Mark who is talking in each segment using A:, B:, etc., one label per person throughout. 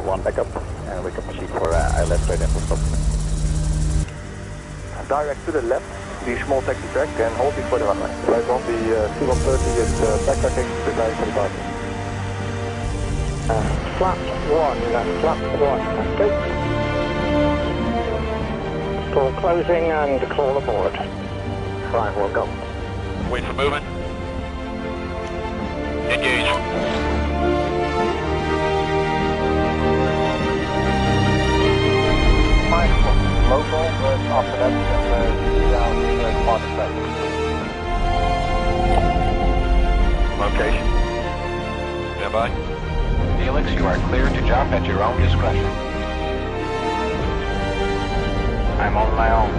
A: 1 backup, and we can proceed for left right into stop. Direct to the left, the small taxi track, and hold before the runway. Right on the C-130 is backtracking, preparing for departure. Flap 1, go. Stall closing and call aboard. Right, we'll go.
B: Wait for movement. Engage.
A: Local, but after that, down the part of that.
B: Location. Stand by.
C: Felix, you are clear to jump at your own discretion. I'm on my own.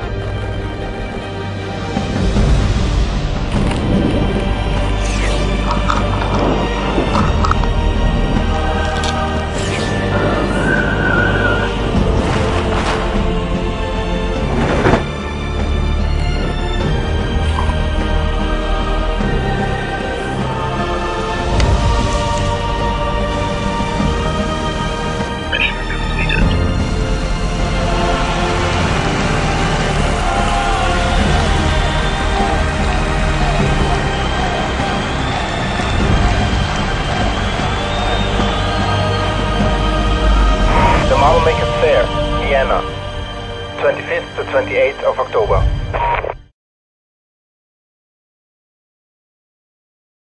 D: Vienna, 25th to 28th of October.